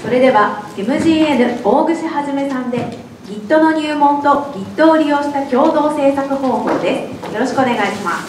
それでは MGN 大串はじめさんで Git の入門と Git を利用した共同制作方法です。よろしくお願いします。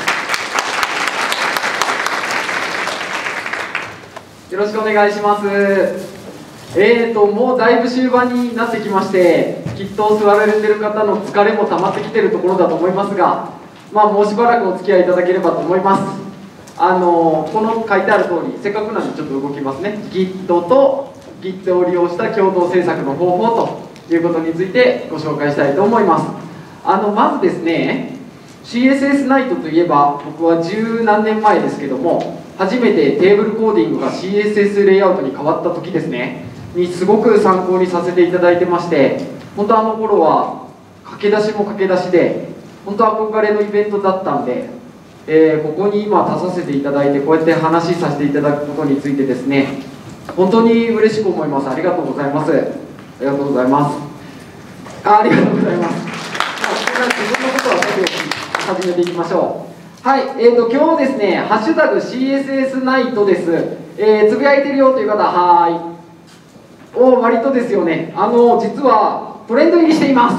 よろしくお願いします。もうだいぶ終盤になってきまして、Gitを座られてる方の疲れも溜まってきてるところだと思いますが、もうしばらくお付き合いいただければと思います。この書いてある通り、せっかくなんでちょっと動きますね。Git と Git を利用した共同制作の方法ということについてご紹介したいと思います。まずですね、CSS ナイトといえば、僕は十何年前ですけども、初めてテーブルコーディングが CSS レイアウトに変わった時ですね、にすごく参考にさせていただいてまして、本当あの頃は駆け出しも駆け出しで、本当憧れのイベントだったんで、ここに今立たせていただいてこうやって話させていただくことについてですね、本当に嬉しく思います。ありがとうございます。ありがとうございます。ありがとうございます。自分のことは始めていきましょう。はい、今日ですね、ハッシュタグ CSS ナイトです。つぶやいてるよという方、割とですよね。実はトレンド入りしています。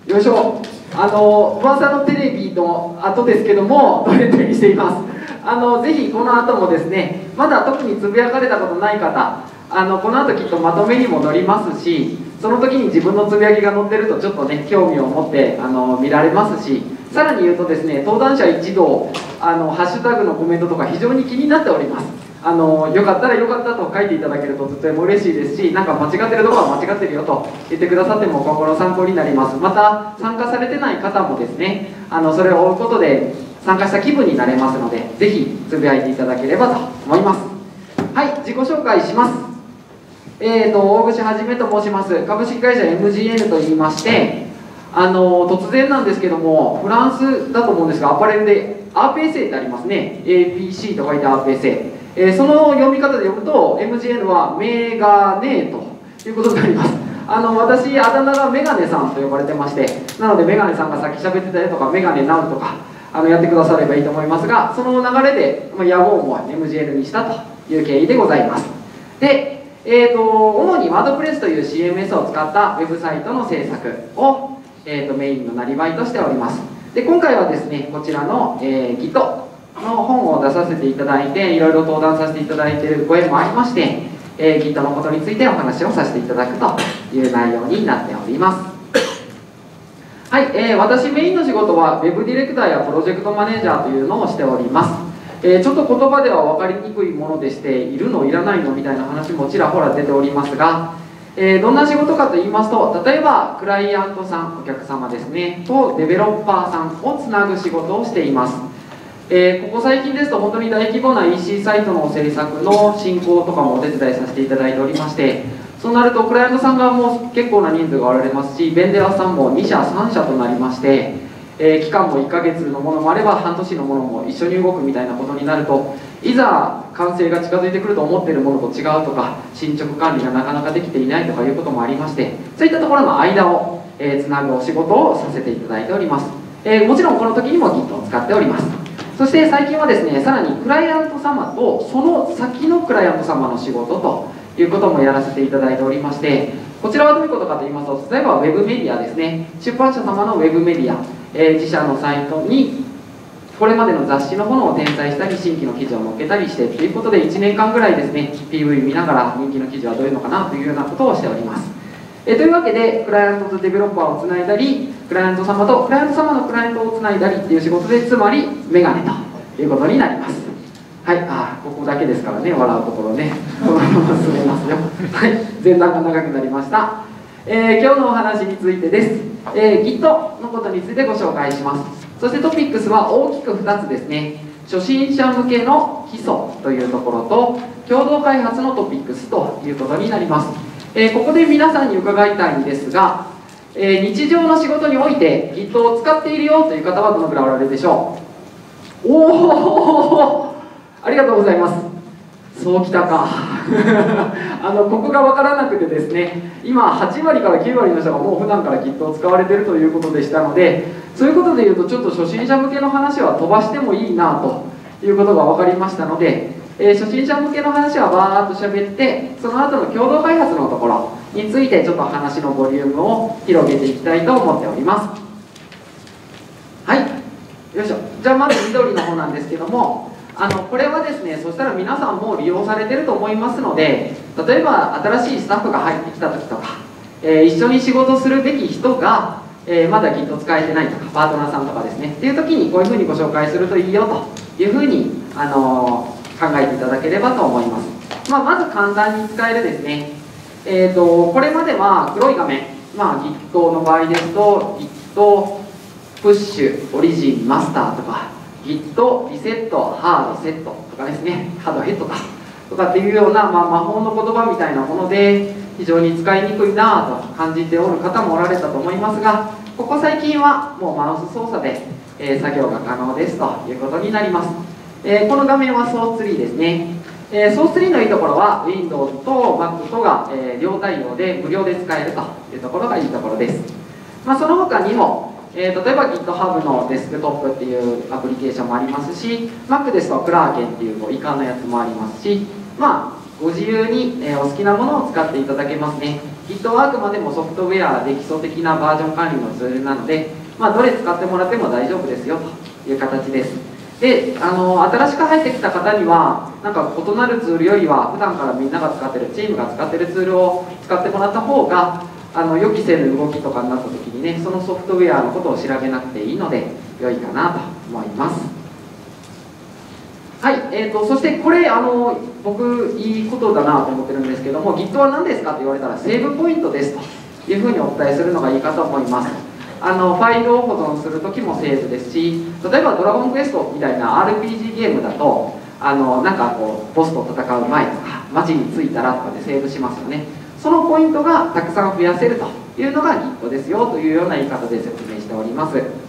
よいしょ。噂のテレビの後ですけども、トレンド入りしています。ぜひこの後もですね、まだ特につぶやかれたことない方、この後きっとまとめにも載りますし、その時に自分のつぶやきが載ってるとちょっとね、興味を持って見られますし、さらに言うとですね、登壇者一同ハッシュタグのコメントとか非常に気になっております。よかったらよかったと書いていただけるととても嬉しいですし、なんか間違ってるところは間違ってるよと言ってくださっても今後の参考になります。また参加されてない方もですね、それを追うことで参加した気分になれますので、ぜひつぶやいていただければと思います。はい、自己紹介します。大串はじめと申します。株式会社 MGN といいまして、突然なんですけども、フランスだと思うんですが、アパレルで RPC ってありますね。 APC と書いて RPC、その読み方で読むと MGN はメガネということになります。私あだ名がメガネさんと呼ばれてまして、なのでメガネさんがさっき喋ってたよとかメガネナウとかやってくださればいいと思いますが、その流れで屋号も MGN にしたという経緯でございます。で、主にワードプレスという CMS を使ったウェブサイトの制作を、メインのなりわいとしております。で、今回はですね、こちらの、Git の本を出させていただいて、いろいろ登壇させていただいているご縁もありまして、Git のことについてお話をさせていただくという内容になっております。はい、私メインの仕事は Web ディレクターやプロジェクトマネージャーというのをしております。ちょっと言葉では分かりにくいものでして、いるのいらないのみたいな話もちらほら出ておりますが、どんな仕事かと言いますと、例えばクライアントさん、お客様ですねとデベロッパーさんをつなぐ仕事をしています。ここ最近ですと本当に大規模な EC サイトの制作の進行とかもお手伝いさせていただいておりまして、そうなるとクライアントさんがもう結構な人数がおられますし、ベンダーさんも2社3社となりまして、期間も1ヶ月のものもあれば半年のものも一緒に動くみたいなことになると、いざ完成が近づいてくると思っているものと違うとか、進捗管理がなかなかできていないとかいうこともありまして、そういったところの間をつなぐお仕事をさせていただいております。もちろんこの時にも Git を使っております。そして最近はですね、さらにクライアント様とその先のクライアント様の仕事ということもやらせていただいておりまして、こちらはどういうことかと言いますと、例えばウェブメディアですね、出版社様のウェブメディア、自社のサイトにこれまでの雑誌のものを転載したり、新規の記事を載っけたりしてということで、1年間ぐらいですね PV 見ながら人気の記事はどういうのかなというようなことをしております。というわけで、クライアントとデベロッパーをつないだり、クライアント様とクライアント様のクライアントをつないだりっていう仕事で、つまりメガネということになります。はい、ここだけですからね、笑うところね、このまま進めますよ。はい、前段が長くなりました。今日のお話についてです。Git のことについてご紹介します。そしてトピックスは大きく2つですね。初心者向けの基礎というところと、共同開発のトピックスということになります。ここで皆さんに伺いたいんですが、日常の仕事において Git を使っているよという方はどのくらいおられるでしょう。おお、ありがとうございます。そうきたかここが分からなくてですね、今8割から9割の人がもう普段から Git を使われているということでしたので、そういうことでいうとちょっと初心者向けの話は飛ばしてもいいなということが分かりましたので、 初心者向けの話はバーっと喋って、その後の共同開発のところについてちょっと話のボリュームを広げていきたいと思っております。はい、よいしょ。じゃあまず緑の方なんですけども、これはですね、そしたら皆さんも利用されてると思いますので、例えば新しいスタッフが入ってきた時とか、一緒に仕事するべき人が、まだ Git 使えてないとか、パートナーさんとかですねっていう時にこういうふうにご紹介するといいよというふうに、考えていただければと思います。まず簡単に使えるですね、これまでは黒い画面、Git の場合ですと Git プッシュ、オリジン、マスターとか Git リセット、ハードセットとかですね、ハードヘッドかとかっていうような、魔法の言葉みたいなもので非常に使いにくいなぁと感じておる方もおられたと思いますが、ここ最近はもうマウス操作で、作業が可能ですということになります。この画面は Source3 ですね。Source3 のいいところは Windows と Mac とが、両対応で無料で使えるというところがいいところです。その他にも例えば GitHub のデスクトップっていうアプリケーションもありますし、 Mac ですとクラーケンっていうイカのやつもありますし、ご自由に、お好きなものを使っていただけますね。 Git はあくまでもソフトウェアで基礎的なバージョン管理のツールなので、どれ使ってもらっても大丈夫ですよという形です。で、新しく入ってきた方にはなんか異なるツールよりは普段からみんなが使ってる、チームが使ってるツールを使ってもらった方が予期せぬ動きとかになった時にね、そのソフトウェアのことを調べなくていいので良いかなと思います。はい、そしてこれ僕いいことだなと思ってるんですけども、 Git は何ですかと言われたらセーブポイントですというふうにお伝えするのがいいかと思います。ファイルを保存する時もセーブですし、例えばドラゴンクエストみたいな RPG ゲームだとなんかこうボスと戦う前とか街に着いたらとかでセーブしますよね。そのポイントがたくさん増やせるというのが Git ですよというような言い方で説明しております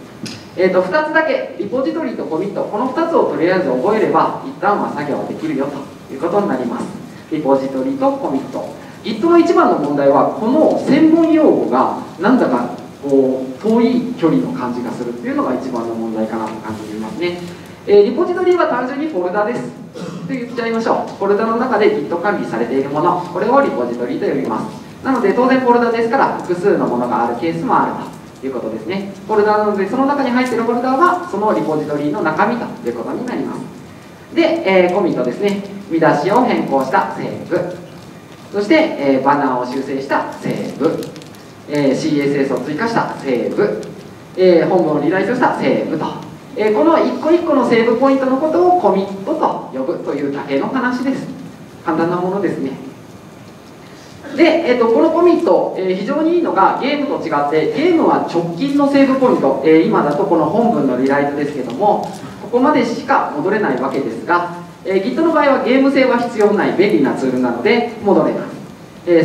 。2つだけ、リポジトリとコミット、この2つをとりあえず覚えれば一旦は作業できるよということになります。リポジトリとコミット。 Git の一番の問題はこの専門用語がなんだかこう遠い距離の感じがするっていうのが一番の問題かなと感じていますね。リポジトリは単純にフォルダですと言っちゃいましょう。フォルダの中で Git 管理されているもの、これをリポジトリと呼びます。なので当然フォルダですから複数のものがあるケースもあるということですね。フォルダなのでその中に入っているフォルダはそのリポジトリの中身ということになります。で、コミットですね。見出しを変更したセーブ、そして、バナーを修正したセーブ、CSS を追加したセーブ、本文をリライトしたセーブと、この一個一個のセーブポイントのことをコミットと呼ぶというだけの話です。簡単なものですね。で、このコミット、非常にいいのがゲームと違ってゲームは直近のセーブポイント、今だとこの本文のリライトですけどもここまでしか戻れないわけですが、Git の場合はゲーム性は必要ない便利なツールなので戻れます。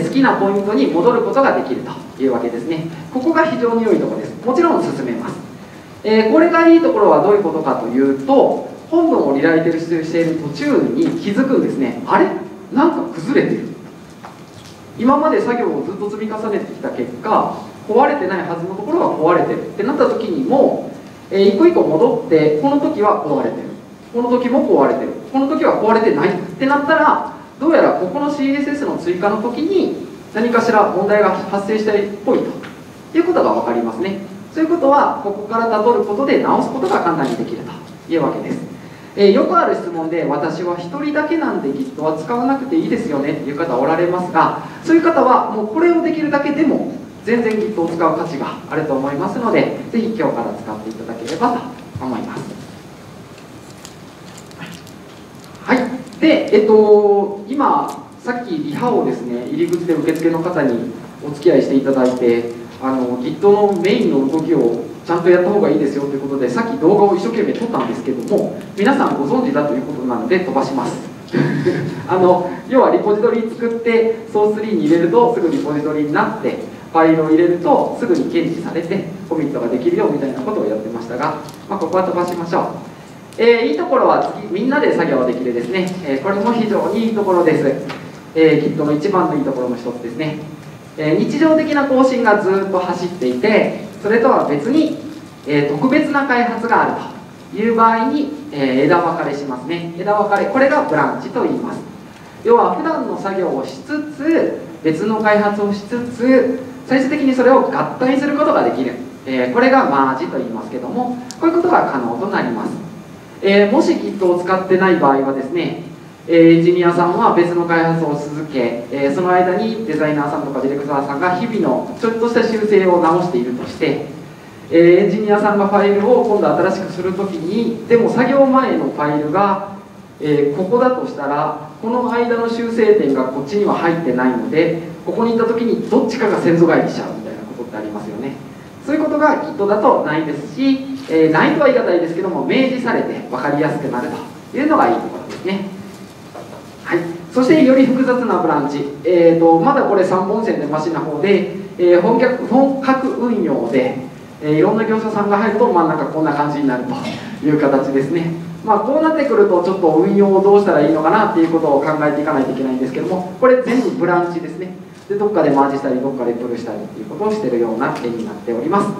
好きなポイントに戻ることができるというわけですね。ここが非常に良いところです。もちろん進めます。これがいいところはどういうことかというと、本文をリライトしている途中に気づくんですね。あれなんか崩れてる、今まで作業をずっと積み重ねてきた結果壊れてないはずのところが壊れてるってなった時にも、一個一個戻ってこの時は壊れてる、この時も壊れてる、この時は壊れてないってなったら、どうやらここの CSS の追加の時に何かしら問題が発生したっぽいということが分かりますね。そういうことはここからたどることで直すことが簡単にできるというわけです。よくある質問で、私は1人だけなんで Git は使わなくていいですよねっていう方おられますが、そういう方はもうこれをできるだけでも全然 Git を使う価値があると思いますので、ぜひ今日から使っていただければと思います。はい、で、今さっきリハをですね、入り口で受付の方にお付き合いしていただいて、Git のメインの動きをちゃんとやった方がいいですよということで、さっき動画を一生懸命撮ったんですけども、皆さんご存知だということなので飛ばします要はリポジトリ作ってソース3に入れるとすぐリポジトリになって、ファイルを入れるとすぐに検知されてコミットができるよみたいなことをやってましたが、ここは飛ばしましょう。いいところは次みんなで作業できるですね、これも非常にいいところです。Git の一番のいいところの一つですね。日常的な更新がずっと走っていて、それとは別に、特別な開発があるという場合に枝分かれしますね。枝分かれ、これがブランチと言います。要は普段の作業をしつつ別の開発をしつつ最終的にそれを合体することができる、これがマージと言いますけども、こういうことが可能となります。もし Git を使ってない場合はですね、エンジニアさんは別の開発を続け、その間にデザイナーさんとかディレクターさんが日々のちょっとした修正を直しているとして、エンジニアさんがファイルを今度新しくするときに、でも作業前のファイルが、ここだとしたらこの間の修正点がこっちには入ってないので、ここに行った時にどっちかが先祖返りしちゃうみたいなことってありますよね。そういうことが Git だとないですし、ないとは言い難いですけども、明示されて分かりやすくなるというのがいいところですね。はい、そしてより複雑なブランチ、まだこれ3本線でマシな方で、本格運用で、いろんな業者さんが入ると真ん中こんな感じになるという形ですね。こうなってくるとちょっと運用をどうしたらいいのかなっていうことを考えていかないといけないんですけども、これ全部ブランチですね。でどっかでマージしたりどっかでプルしたりっていうことをしているような絵になっております。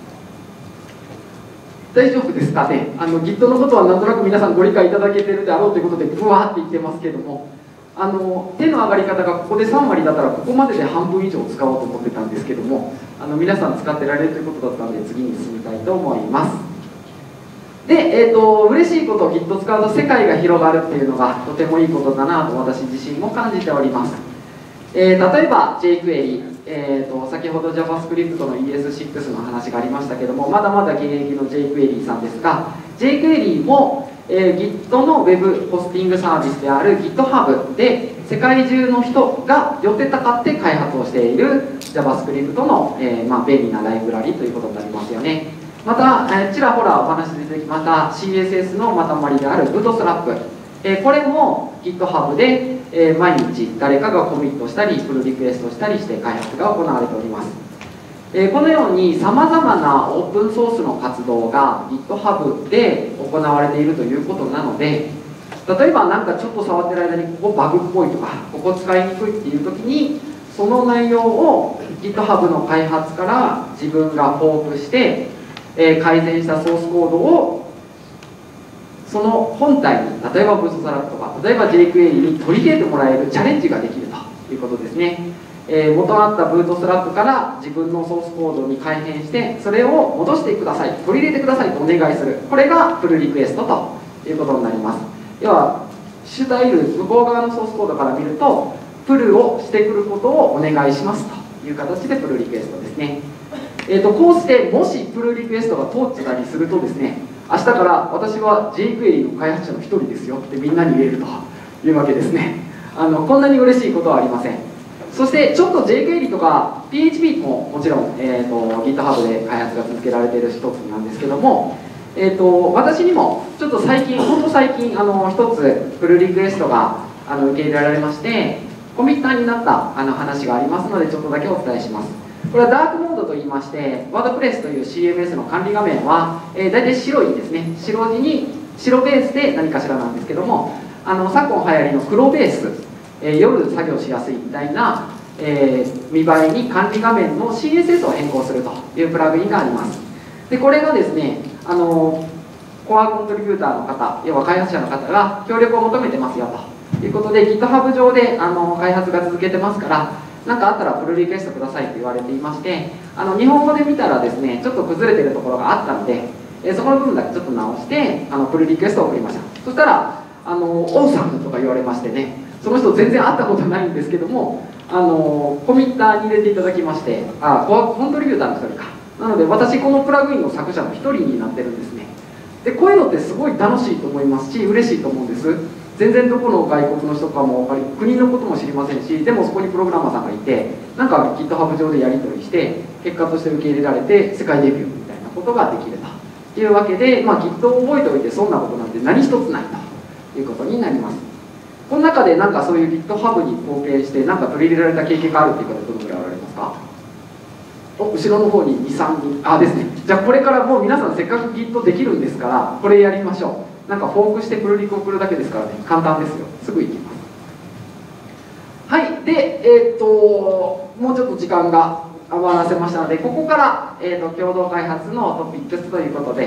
大丈夫ですかね。Git のことはなんとなく皆さんご理解いただけてるであろうということでブワーって言ってますけども、手の上がり方がここで3割だったらここまでで半分以上使おうと思ってたんですけども、皆さん使ってられるということだったので次に進みたいと思います。で、嬉しいことを Git 使うと世界が広がるっていうのがとてもいいことだなと私自身も感じております。例えば jQuery、先ほど JavaScript の ES6 の話がありましたけども、まだまだ現役の jQuery さんですが、 jQuery も、Git の Web ホスティングサービスである GitHub で世界中の人が寄ってたかって開発をしている JavaScript の、便利なライブラリということになりますよね。また、ちらほらお話出てきました CSS の塊である Bootstrap、これも GitHub で、毎日誰かがコミットしたりプルリクエストしたりして開発が行われております。このようにさまざまなオープンソースの活動が GitHub で行われているということなので、例えばなんかちょっと触ってる間にここバグっぽいとかここ使いにくいっていう時にその内容を GitHub の開発から自分がフォークして改善したソースコードをその本体に、例えばブーストラップとか例えば jQuery に取り入れてもらえるチャレンジができるということですね。元あったブートストラップから自分のソースコードに改変してそれを戻してください、取り入れてくださいとお願いする、これがプルリクエストということになります。要は主体ル向こう側のソースコードから見るとプルをしてくることをお願いしますという形でプルリクエストですね。こうしてもしプルリクエストが通ってたりするとですね、明日から私は jQuery の開発者の一人ですよってみんなに言えるというわけですね。こんなに嬉しいことはありません。そしてちょっと jQuery とか PHP ももちろん、GitHub で開発が続けられている一つなんですけども、私にもちょっと最近ほんと最近一つプルリクエストが受け入れられましてコミッターになった話がありますのでちょっとだけお伝えします。これはダークモードといいまして、ワードプレスという CMS の管理画面は、大体白いですね、白地に白ベースで何かしらなんですけども、昨今流行りの黒ベース、夜作業しやすいみたいな、見栄えに管理画面の CSS を変更するというプラグインがあります。でこれがですね、コアコントリビューターの方、要は開発者の方が協力を求めてますよということで GitHub 上で開発が続けてますから、何かあったらプルリクエストくださいと言われていまして、日本語で見たらですねちょっと崩れてるところがあったので、そこの部分だけちょっと直してプルリクエストを送りました。そしたらオーサムとか言われましてね、その人全然会ったことないんですけどもコミッターに入れていただきまして、コアコントリビューターの一人かなので、私このプラグインの作者の一人になってるんですね。でこういうのってすごい楽しいと思いますし嬉しいと思うんです。全然どこの外国の人かも分かり、国のことも知りませんし、でもそこにプログラマーさんがいてなんか GitHub 上でやり取りして結果として受け入れられて世界デビューみたいなことができるというわけで、Git を覚えておいてそんなことなんて何一つないということになります。この中でなんかそういう GitHub に貢献してなんか取り入れられた経験があるっていう方どのぐらいおられますか？後ろの方に 2,3 人ですね。じゃあこれからもう皆さんせっかく Git できるんですからこれやりましょう。なんかフォークしてプルリク送るだけですからね、簡単ですよ、すぐ行きます。はい、でもうちょっと時間が余らせましたのでここから、共同開発のトピックスということで、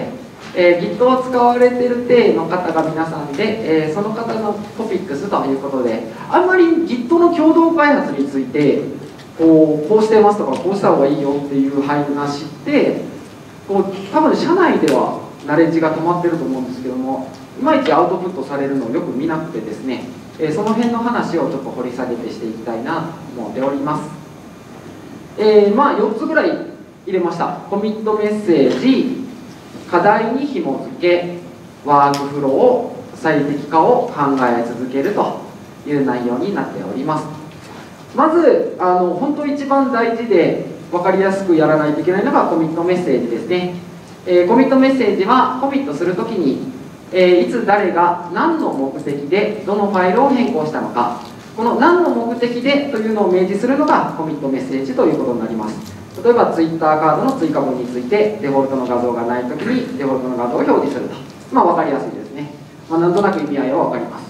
Git を使われてる体の方が皆さんで、その方のトピックスということで、あんまり Git の共同開発についてこうしてますとかこうした方がいいよっていう話って多分社内ではナレッジが止まってると思うんですけども、いまいちアウトプットされるのをよく見なくてですね、その辺の話をちょっと掘り下げてしていきたいなと思っております。まあ4つぐらい入れました。コミットメッセージ、課題に紐付け、ワークフロー、最適化を考え続けるという内容になっております。まず本当一番大事で分かりやすくやらないといけないのがコミットメッセージですね。コミットメッセージはコミットするときに、いつ誰が何の目的でどのファイルを変更したのか、この何の目的でというのを明示するのがコミットメッセージということになります。例えば Twitter カードの追加文についてデフォルトの画像がないときにデフォルトの画像を表示すると、分かりやすいですね。なんとなく意味合いは分かります。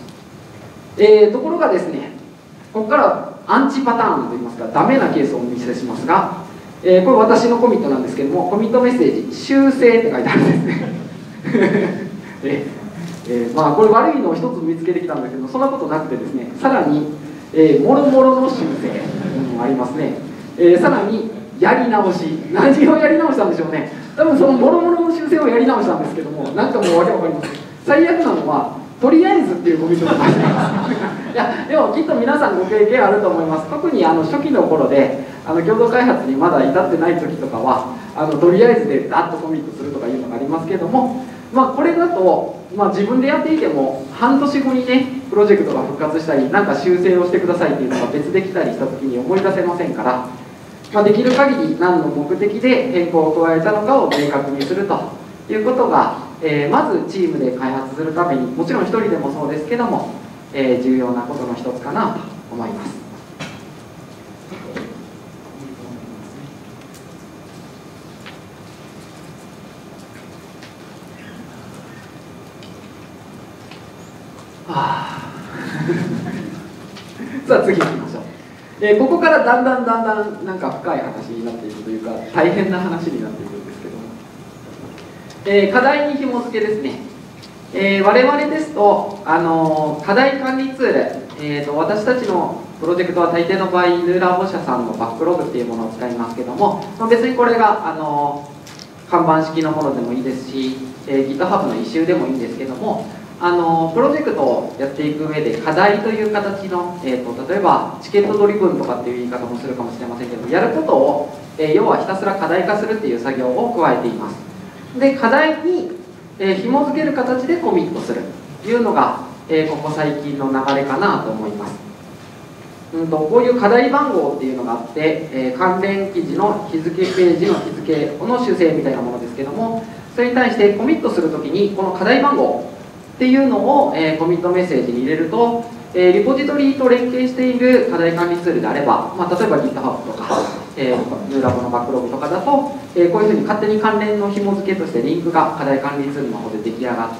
ところがですね、ここからアンチパターンといいますかダメなケースをお見せしますが、これ私のコミットなんですけども、コミットメッセージ修正って書いてあるんですねこれ悪いのを一つ見つけてきたんだけど、そんなことなくてですね、さらに、もろもろの修正もありますね。さらにやり直し、何をやり直したんでしょうね。多分そのもろもろの修正をやり直したんですけども、なんかもうわけわかりません。最悪なのはとりあえずっていうコミットが書いてありますいやでもきっと皆さんご経験あると思います。特に初期の頃で共同開発にまだ至ってない時とかはとりあえずでダッとコミットするとかいうのがありますけども、これだと、自分でやっていても半年後にねプロジェクトが復活したりなんか修正をしてくださいっていうのが別できたりした時に思い出せませんから、できる限り何の目的で変更を加えたのかを明確にするということが、まずチームで開発するためにもちろん一人でもそうですけども、重要なことの一つかなと思います。さあ次行きましょう。ここからだんだんなんか深い話になっていくというか大変な話になっていくんですけども、課題に紐付けですね。我々ですと課題管理ツール、私たちのプロジェクトは大抵の場合ヌーラボ社さんのバックログっていうものを使いますけども、別にこれが看板式のものでもいいですし、GitHub のイシューでもいいんですけども、プロジェクトをやっていく上で課題という形の、例えばチケットドリブンとかっていう言い方もするかもしれませんけど、やることを、要はひたすら課題化するっていう作業を加えています。で課題に、紐付ける形でコミットするというのが、ここ最近の流れかなと思います。こういう課題番号っていうのがあって、関連記事の日付ページの日付の修正みたいなものですけども、それに対してコミットするときにこの課題番号っていうのを、コミットメッセージに入れると、リポジトリと連携している課題管理ツールであれば、例えば GitHub とか、ヌーラボのバックログとかだと、こういうふうに勝手に関連の紐付けとしてリンクが課題管理ツールの方で出来上がって、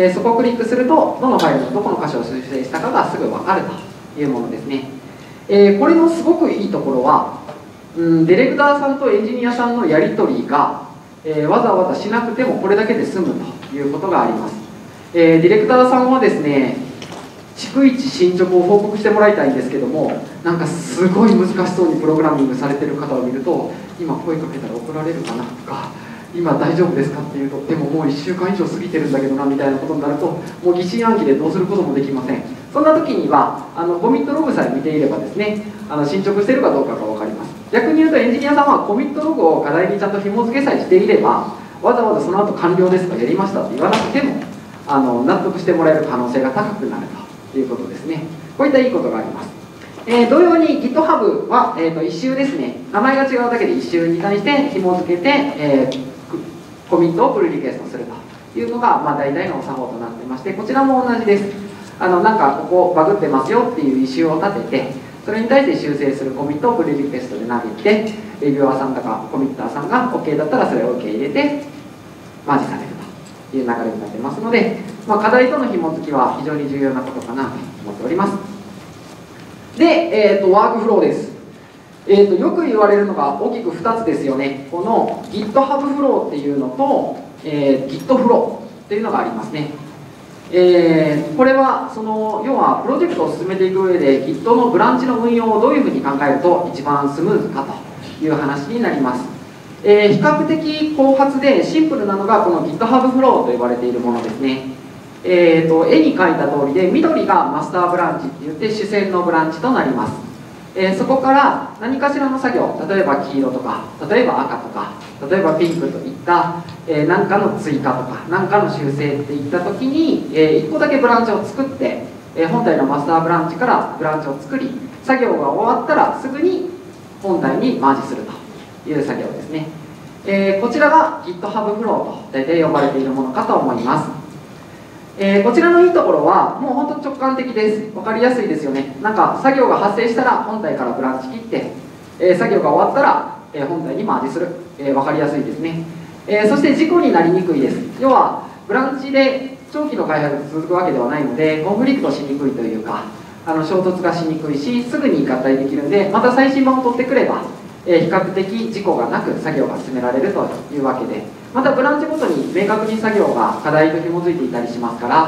そこをクリックするとどのファイルのどこの箇所を修正したかがすぐ分かるというものですね。これのすごくいいところは、ディレクターさんとエンジニアさんのやり取りが、わざわざしなくてもこれだけで済むということがあります。ディレクターさんはですね、逐一進捗を報告してもらいたいんですけども、なんかすごい難しそうにプログラミングされてる方を見ると、今声かけたら怒られるかなとか、今大丈夫ですかっていうと、でももう1週間以上過ぎてるんだけどなみたいなことになると、もう疑心暗鬼でどうすることもできません。そんな時にはコミットログさえ見ていればですね、進捗しているかどうかが分かります。逆に言うとエンジニアさんはコミットログを課題にちゃんと紐付けさえしていれば、わざわざその後完了ですとかやりましたって言わなくても納得してもらえる可能性が高くなるということですね。こういったいいことがあります。同様に GitHub は、一周ですね、名前が違うだけで一周に対して紐付けて、コミットをプルリクエストするというのが、大体の作法となってまして、こちらも同じです。なんかここバグってますよっていうイシューを立てて、それに対して修正するコミットをプルリクエストで投げて、レビュアーさんとかコミッターさんが OK だったらそれを受け入れてマージされるという流れになってますので、課題との紐付きは非常に重要なことかなと思っております。で、ワークフローです。よく言われるのが大きく2つですよね。この GitHub フローっていうのと、 Git フローっていうのがありますね。これは要はプロジェクトを進めていく上で Git のブランチの運用をどういうふうに考えると一番スムーズかという話になります。比較的後発でシンプルなのがこの GitHub フローと呼ばれているものですね。絵に描いた通りで緑がマスターブランチって言って主線のブランチとなります。そこから何かしらの作業、例えば黄色とか例えば赤とか例えばピンクといった何かの追加とか何かの修正っていった時に1個だけブランチを作って本体のマスターブランチからブランチを作り作業が終わったらすぐに本体にマージするという作業ですね。こちらが GitHub フローと大体呼ばれているものかと思います。こちらのいいところはもう本当直感的です。分かりやすいですよね。なんか作業が発生したら本体からブランチ切って、作業が終わったら、本体にマージする、分かりやすいですね。そして事故になりにくいです。要はブランチで長期の開発が続くわけではないのでコンフリクトしにくいというか衝突がしにくいしすぐに合体できるのでまた最新版を取ってくれば比較的事故がなく作業が進められるというわけでまたブランチごとに明確に作業が課題と紐づいていたりしますから、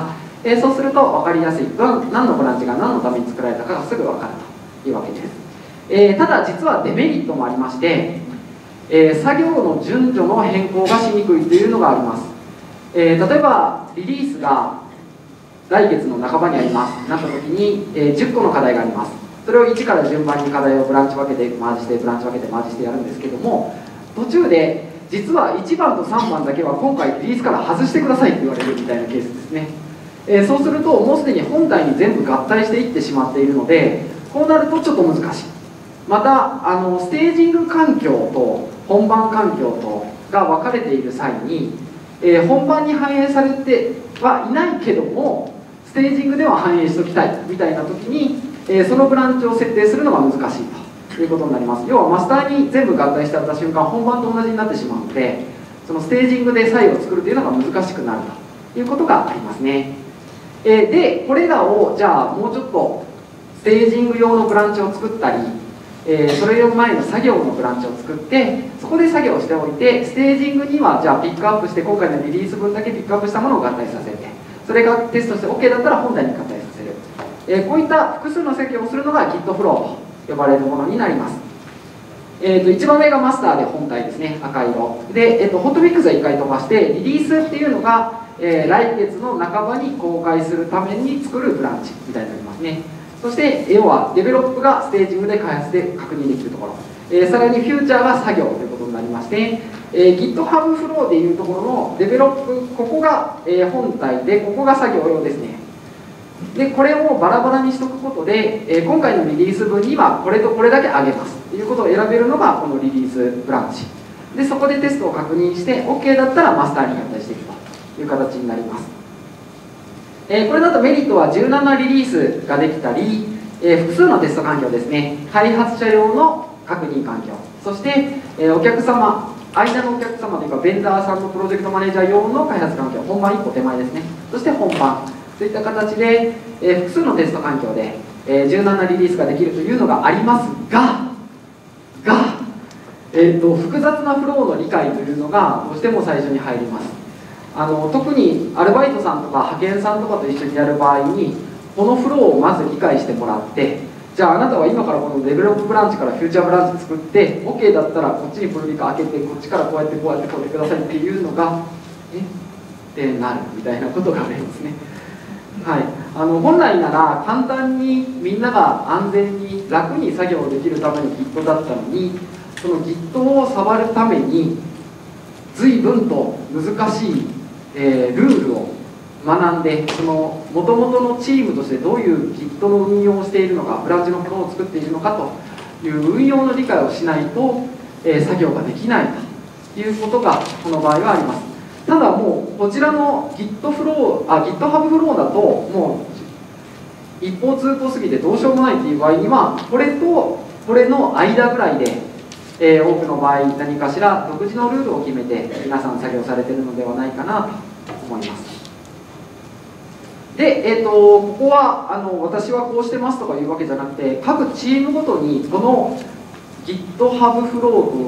そうすると分かりやすい何のブランチが何のために作られたかがすぐ分かるというわけです。ただ実はデメリットもありまして、作業の順序の変更がしにくいというのがあります。例えばリリースが来月の半ばにありますなった時に、10個の課題があります。それを1から順番に課題をブランチ分けてマージしてブランチ分けてマージしてやるんですけども途中で実は1番と3番だけは今回リリースから外してくださいって言われるみたいなケースですね。そうするともうすでに本体に全部合体していってしまっているのでこうなるとちょっと難しい。またステージング環境と本番環境とが分かれている際に、本番に反映されてはいないけどもステージングでは反映しときたいみたいな時に、そのブランチを設定するのが難しいということになります。要はマスターに全部合体してやった瞬間本番と同じになってしまうのでそのステージングで差異を作るというのが難しくなるということがありますね。でこれらをじゃあもうちょっとステージング用のブランチを作ったりそれより前の作業のブランチを作ってそこで作業しておいてステージングにはじゃあピックアップして今回のリリース分だけピックアップしたものを合体させてそれがテストして OK だったら本体に合体させる、こういった複数の作業をするのが Git フローと呼ばれるものになります。一番上がマスターで本体ですね赤色で、ホットフィックスは1回飛ばしてリリースっていうのが、来月の半ばに公開するために作るブランチみたいになりますね。そして要はデベロップがステージングで開発で確認できるところ、さらにフューチャーが作業ということになりまして、GitHub フローでいうところのデベロップここが、本体でここが作業用ですね。でこれをバラバラにしておくことで、今回のリリース分にはこれとこれだけ上げますということを選べるのがこのリリースブランチでそこでテストを確認して OK だったらマスターに合体していくという形になります。これだとメリットは柔軟なリリースができたり、複数のテスト環境ですね開発者用の確認環境そして、お客様間のお客様というかベンダーさんのプロジェクトマネージャー用の開発環境本番1個手前ですねそして本番といった形で、複数のテスト環境で、柔軟なリリースができるというのがありますが、複雑なフローの理解というのがどうしても最初に入ります。特にアルバイトさんとか派遣さんとかと一緒にやる場合にこのフローをまず理解してもらってじゃああなたは今からこのデベロップブランチからフューチャーブランチ作って OK だったらこっちにプルリカ開けてこっちからこうやってこうやって取ってくださいっていうのがってなるみたいなことがありますね。はい、本来なら簡単にみんなが安全に楽に作業できるための Git だったのにその Git を触るために随分と難しい、ルールを学んでその元々のチームとしてどういう Git の運用をしているのかブランチのフローを作っているのかという運用の理解をしないと、作業ができないということがこの場合はあります。ただもうこちらの GitHub フローだともう一方通行すぎてどうしようもないっていう場合にはこれとこれの間ぐらいで、多くの場合何かしら独自のルールを決めて皆さん作業されているのではないかなと思います。で、ここは私はこうしてますとかいうわけじゃなくて各チームごとにこの GitHub フローと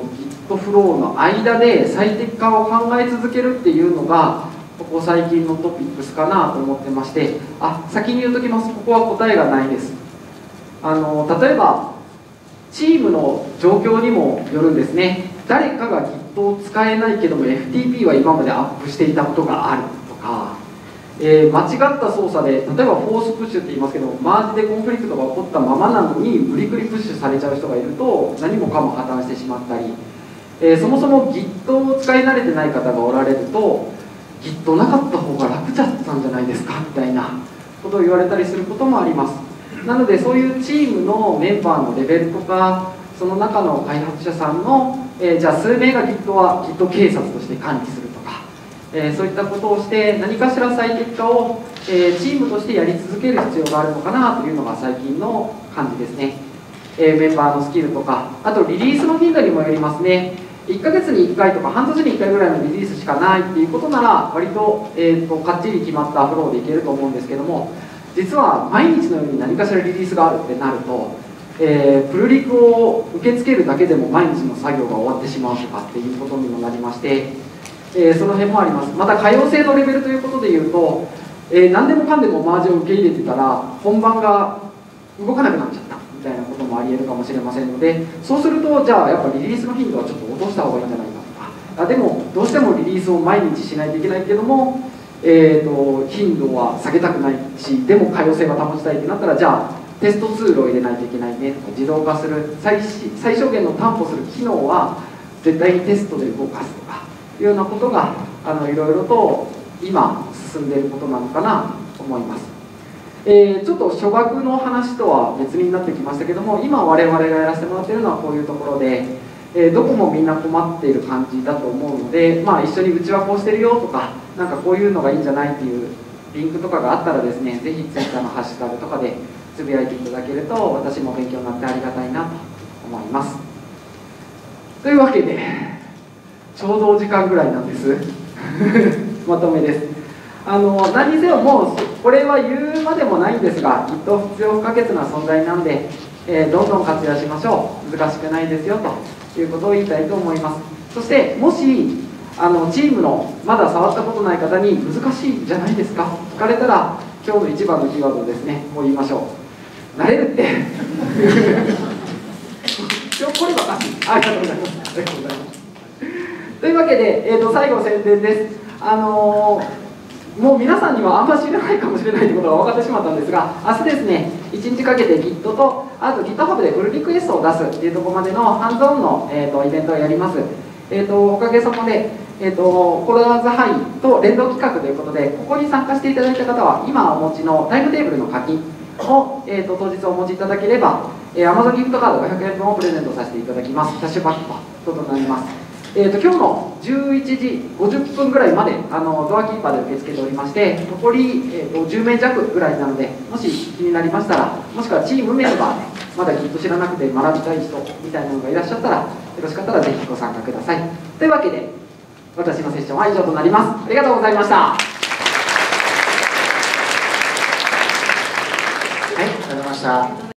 とフローの間で最適化を考え続けるっていうのがここ最近のトピックスかなと思ってまして、先に言うときます。ここは答えがないです。例えばチームの状況にもよるんですね。誰かが Git を使えないけども FTP は今までアップしていたことがあるとか、間違った操作で、例えばフォースプッシュって言いますけど、マージでコンフリクトが起こったままなのに無理くりプッシュされちゃう人がいると何もかも破綻してしまったり、そもそも Git を使い慣れてない方がおられると Git なかった方が楽だったんじゃないですかみたいなことを言われたりすることもあります。なのでそういうチームのメンバーのレベルとか、その中の開発者さんの、じゃあ数名が Git は Git 警察として管理するとか、そういったことをして何かしら最適化を、チームとしてやり続ける必要があるのかなというのが最近の感じですね。メンバーのスキルとか、あとリリースの頻度にもよりますね。1ヶ月に1回とか半年に1回ぐらいのリリースしかないっていうことなら割と、かっちり決まったフローでいけると思うんですけども、実は毎日のように何かしらリリースがあるってなると、プルリクを受け付けるだけでも毎日の作業が終わってしまうとかっていうことにもなりまして、その辺もあります。また可用性のレベルということでいうと、何でもかんでもマージを受け入れてたら本番が動かなくなっちゃったみたいなこともありえるかもしれませんので、そうするとじゃあやっぱリリースの頻度はちょっと落とした方がいいんじゃないかとか、でもどうしてもリリースを毎日しないといけないけども、頻度は下げたくないし、でも可用性は保ちたいってなったら、じゃあテストツールを入れないといけないねとか、自動化する最小限の担保する機能は絶対にテストで動かすとかいうようなことがいろいろと今進んでいることなのかなと思います。ちょっと諸学の話とは別になってきましたけども、今我々がやらせてもらっているのはこういうところで、どこもみんな困っている感じだと思うので、一緒にうちはこうしてるよとか、なんかこういうのがいいんじゃないっていうリンクとかがあったらですね、ぜひ Twitter のハッシュタグとかでつぶやいていただけると私も勉強になってありがたいなと思います。というわけでちょうどお時間ぐらいなんですまとめです。何にせよもうこれは言うまでもないんですが、Git必要不可欠な存在なんで、どんどん活用しましょう。難しくないですよということを言いたいと思います。そしてもしチームのまだ触ったことない方に難しいんじゃないですか聞かれたら、今日の一番のキーワードですね、もう言いましょう。慣れるって今日こればかしありがとうございます。ありがとうございます。というわけで、最後宣伝です。もう皆さんにはあんま知らないかもしれないということが分かってしまったんですが、明日ですね、1日かけて Git とあと GitHub でプルリクエストを出すっていうところまでのハンズオンの、イベントをやります。おかげさまで、コロナーズハイと連動企画ということで、ここに参加していただいた方は今お持ちのタイムテーブルの課金を、当日お持ちいただければ、Amazon ギフトカード500円分をプレゼントさせていただきます。キャッシュバックとなります。今日の11時50分ぐらいまでドアキーパーで受け付けておりまして、残り、10名弱ぐらいなので、もし気になりましたら、もしくはチームメンバーでまだGit知らなくて学びたい人みたいなのがいらっしゃったら、よろしかったらぜひご参加ください。というわけで私のセッションは以上となります。ありがとうございました。 はい、ありがとうございました。